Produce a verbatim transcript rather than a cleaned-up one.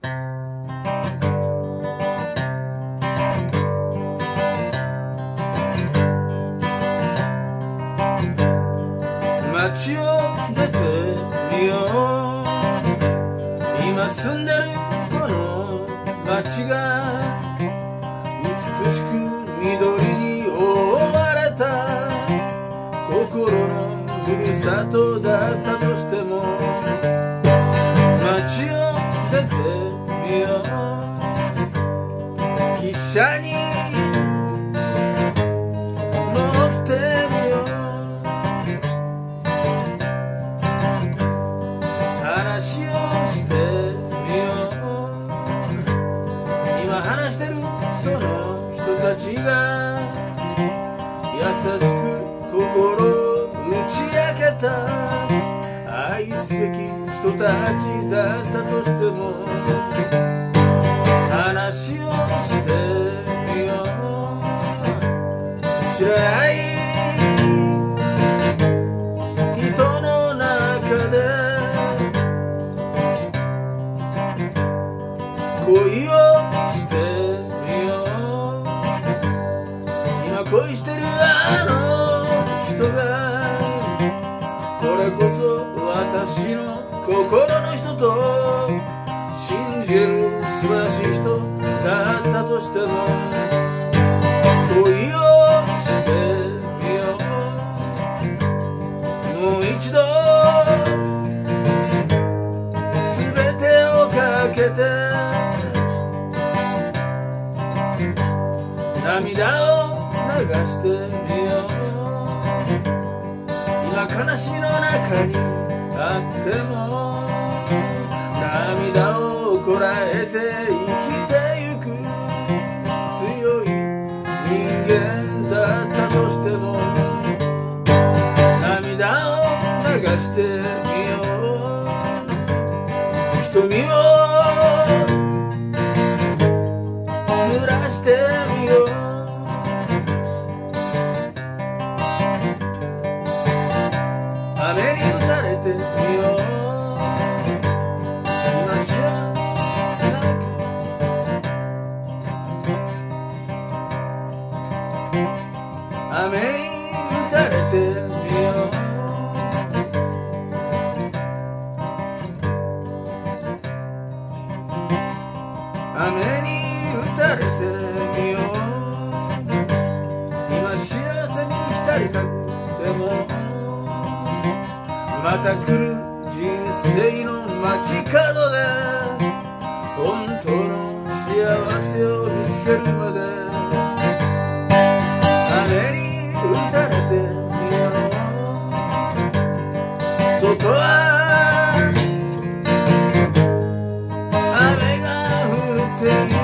街を出てみよう。今住んでるこの街が美しく緑に覆われた心のふるさとだったとしても、街を出てみよう。汽車に乗ってみよう。話をしてみよう。今話してるその人たちが優しく心を打ち明けた愛すべき人たちだったとしても、話をしてみよう。知らない人の中で恋をしてみよう。今恋してるあの人がこれこそ私の心の人と信じる素晴らしい人だったとしても、恋をしてみよう。もう一度全てをかけて涙を流してみよう。今悲しみの中にあっても涙をこらえて生きてゆく強い人間だったとしても、涙を流してみよう。瞳を濡らしてみよう。雨に打たれてみよう。今知らない雨に打たれてみよう。雨に打たれてみよう。今幸せに浸りたくてもまた来る人生の街角で本当の幸せを見つけるまで雨に打たれてみよう。外は雨が降っている。